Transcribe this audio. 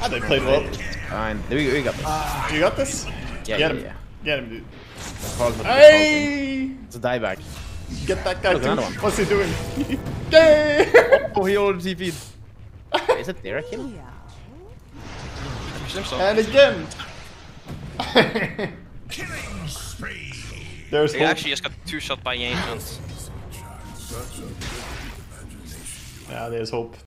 Ah, they played well. Fine. We got this. You got this? Yeah, Get him. yeah. Get him, dude. Hey! Hey! It's a dieback. Get that guy Look, too. another one. What's he doing? Yay! Oh, he already TP'd. Is it there a kill? And again! There's He hope. actually just got 2 shot by Ancients. Yeah, there's hope.